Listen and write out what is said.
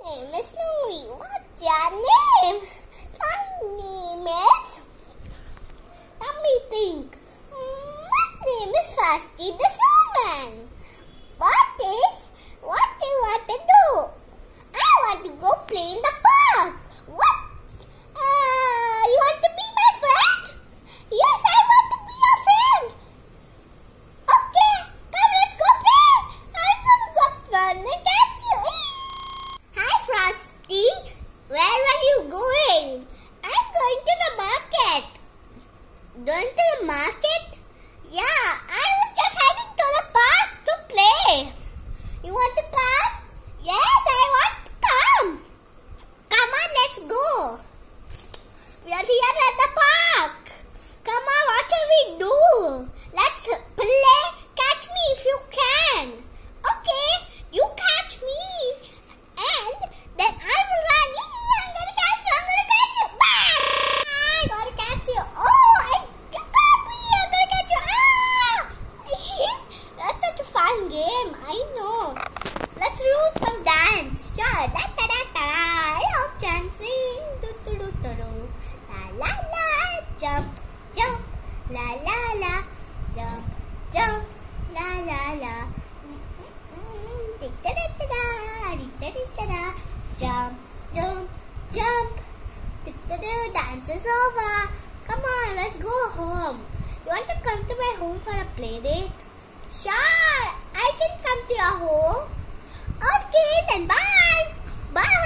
name is Louie. What's your name? My name is... Let me think. My name is Frosty the Snowman. What do you want to do? I want to go play in the park. What? You want to be my friend? Yes, I want to be your friend. Okay, come let's go play. I'm gonna go run and catch you. Hi Frosty, where are you going? I'm going to the market. Going to the market? Yeah, I was just heading to the park to play. You want to come? Yes, I want to come. Come on, let's go. We are here at the park. Come on, what shall we do? Let's play catch me if you can. Okay, you catch me. And then I will run. I'm gonna catch you. I'm gonna catch you. Bang! I'm gonna catch you. Oh, you caught me. I'm gonna catch you. Ah! That's such a fun game. I know. Let's do some dance. Sure. Da da da da. I love dancing. Do do do do do. La la la. Jump jump. La la la. Jump jump. La la la. Da da da da. Da da da da. Jump jump jump. Dance is over. Come on, let's go home. You want to come to my home for a play date? Sure, I can come to your home. Okay, then bye. Bye.